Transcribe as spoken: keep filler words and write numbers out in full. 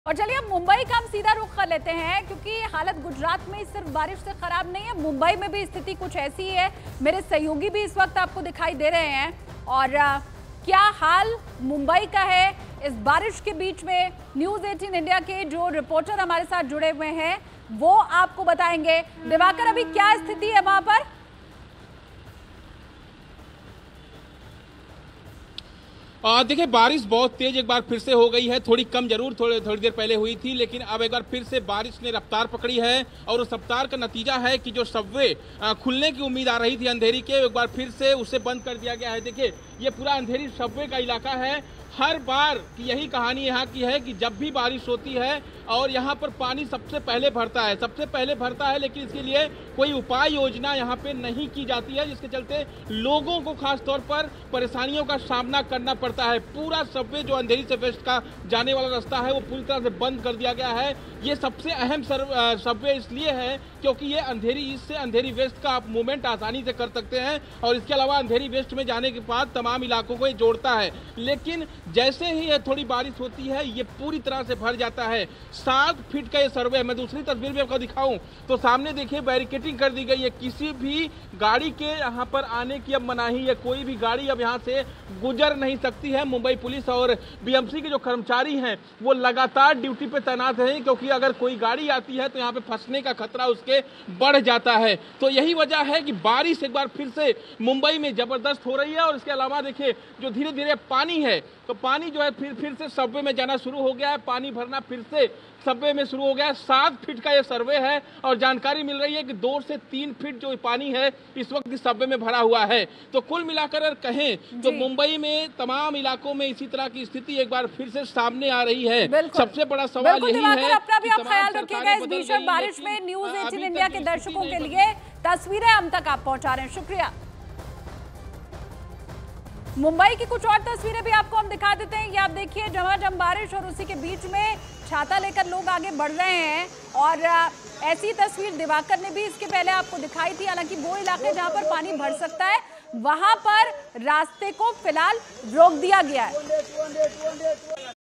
और चलिए अब मुंबई का हम सीधा रुख कर लेते हैं, क्योंकि हालत गुजरात में सिर्फ बारिश से खराब नहीं है, मुंबई में भी स्थिति कुछ ऐसी है। मेरे सहयोगी भी इस वक्त आपको दिखाई दे रहे हैं और आ, क्या हाल मुंबई का है इस बारिश के बीच में। न्यूज़ अठारह इंडिया के जो रिपोर्टर हमारे साथ जुड़े हुए हैं वो आपको बताएंगे। दिवाकर, अभी क्या स्थिति है वहां पर? देखिए, बारिश बहुत तेज एक बार फिर से हो गई है। थोड़ी कम जरूर थोड़ी थोड़ी देर पहले हुई थी, लेकिन अब एक बार फिर से बारिश ने रफ्तार पकड़ी है और उस रफ्तार का नतीजा है कि जो सबवे खुलने की उम्मीद आ रही थी अंधेरी के, एक बार फिर से उसे बंद कर दिया गया है। देखिए, ये पूरा अंधेरी सबवे का इलाका है। हर बार की यही कहानी यहाँ की है कि जब भी बारिश होती है और यहाँ पर पानी सबसे पहले भरता है सबसे पहले भरता है लेकिन इसके लिए कोई उपाय योजना यहाँ पे नहीं की जाती है, जिसके चलते लोगों को खास तौर पर परेशानियों का सामना करना पड़ता है। पूरा सबवे जो अंधेरी से वेस्ट का जाने वाला रास्ता है वो पूरी तरह से बंद कर दिया गया है। ये सबसे अहम सबवे इसलिए है क्योंकि ये अंधेरी ईस्ट से अंधेरी वेस्ट का आप मूवमेंट आसानी से कर सकते हैं और इसके अलावा अंधेरी वेस्ट में जाने के बाद तमाम इलाकों को ये जोड़ता है। लेकिन जैसे ही ये थोड़ी बारिश होती है ये पूरी तरह से भर जाता है। सात फीट का ये सर्वे, मैं दूसरी तस्वीर में आपको दिखाऊं तो सामने देखिए बैरिकेटिंग कर दी गई है। किसी भी गाड़ी के यहाँ पर आने की अब मनाही है, कोई भी गाड़ी अब यहाँ से गुजर नहीं सकती है। मुंबई पुलिस और बीएमसी के जो कर्मचारी हैं वो लगातार ड्यूटी पे तैनात हैं, क्योंकि अगर कोई गाड़ी आती है तो यहाँ पे फंसने का खतरा उसके बढ़ जाता है। तो यही वजह है कि बारिश एक बार फिर से मुंबई में जबरदस्त हो रही है। और इसके अलावा देखिए, जो धीरे धीरे पानी है तो पानी जो है फिर फिर से सबवे में जाना शुरू हो गया है। पानी भरना फिर से सबवे में शुरू हो गया है। सात फीट का ये सर्वे है और जानकारी मिल रही है कि दो से तीन फीट जो पानी है इस वक्त इस सबवे में भरा हुआ है। तो कुल मिलाकर अगर कहें तो मुंबई में तमाम इलाकों में इसी तरह की स्थिति एक बार फिर से सामने आ रही है। सबसे बड़ा सवाल यही है, अपना भी आप ख्याल रखिएगा इस भीषण बारिश में। न्यूज़ अठारह इंडिया के दर्शकों के लिए तस्वीरें हम तक आप पहुंचा रहे हैं, शुक्रिया। मुंबई की कुछ और तस्वीरें भी आपको हम दिखा देते हैं। ये आप देखिए, झमाझम बारिश और उसी के बीच में छाता लेकर लोग आगे बढ़ रहे हैं। और ऐसी तस्वीर दिवाकर ने भी इसके पहले आपको दिखाई थी। हालांकि वो इलाके जहां पर पानी भर सकता है वहां पर रास्ते को फिलहाल रोक दिया गया है।